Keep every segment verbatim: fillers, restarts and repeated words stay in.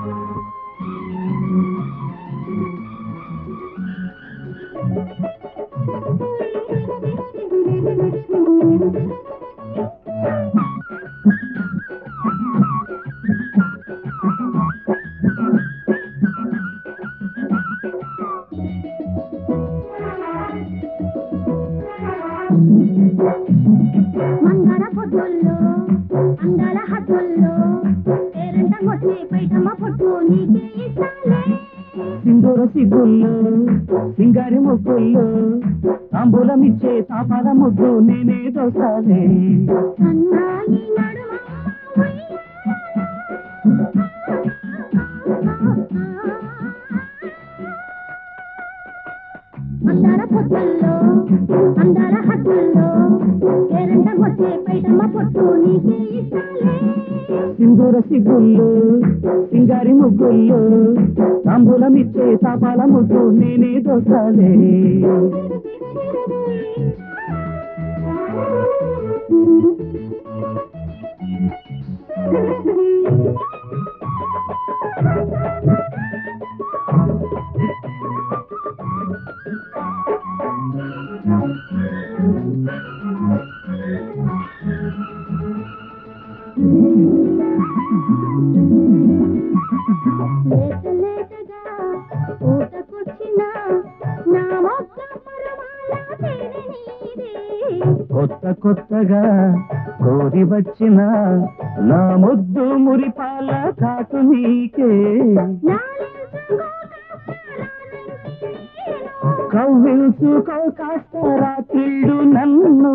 మంగళ పొద్దుల్లో అంగళ హద్దుల్లో పేరంట కొట్టి పైటమ్మ పొట్టు నీకే ఇస్తాలే సింధూర సిగ్గుల్లో సింగారి ముగ్గుల్లో తాంబూలమిచ్చే తాపాల ముద్దు నేనే దోసాలే సన్నాయి నడుమ మంగళ పొద్దుల్లో అంగళ హద్దుల్లో పేరంట కొట్టి పైటమ్మ పొట్టు నీకే ఇస్తాలే సింధూర సిగ్గుల్లో సింగారి ముగ్గుల్లో తాంబూలమిచ్చే తాపాల ముద్దు నేనే దోసాలే లేత లేతగా ఊటకొచ్చిన నా మొక్క పరమాల తేనె నీదే కొత్త కొత్తగా కోరి వచ్చిన నా ముద్దు మురిపాల కాటు నీకే కవ్వించుకో కాస్త రాత్రిళ్ళు నన్ను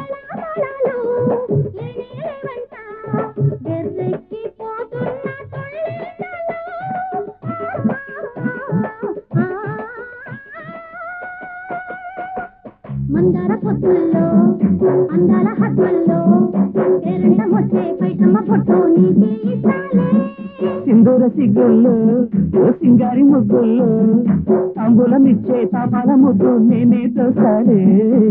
మందార పొద్దుల్లో అందాల హద్దుల్లో పేరంట వచ్చే పైటమ్మ పొట్టు నీకే ఇస్తాలే సింధూర సిగ్గుల్లో సింగారి ముగ్గుల్లో తాంబూలమిచ్చే తాపాల ముద్దు నేనే దోసాలే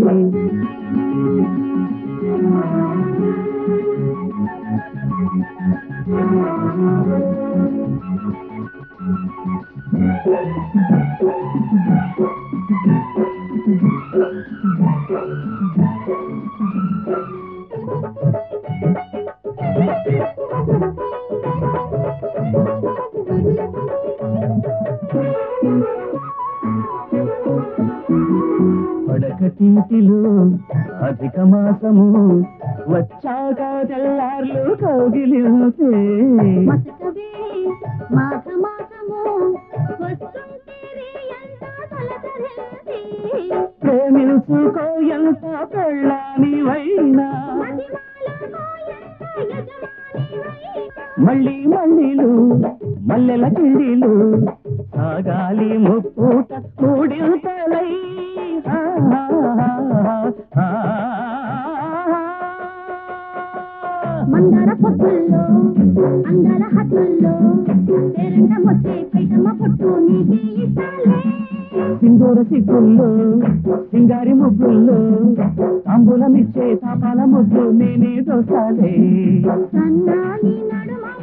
పడకటింటిలో అధిక మాసము వచ్చాక తెల్లార్లు కౌగిలితే మసకవే మాఘ మాసము వస్తుంటే ఎంత తలతరెంది ప్రేమించుకో ఎంత పెళ్ళానివైనా మళ్ళీ మళ్ళీలు మల్లెల కిండిలు సాగాలి ముప్పూట మూడింతలై మందార పొద్దుల్లో అందాల హద్దుల్లో పేరంట వచ్చే పైటమ్మ పొట్టు నీకే ఇస్తాలే సింధూర సిగ్గుల్లో సింగారి ముగ్గుల్లో తాంబూలమిచ్చే తాపాల ముద్దు నేనే దోసాలే సన్నాయి నడుమ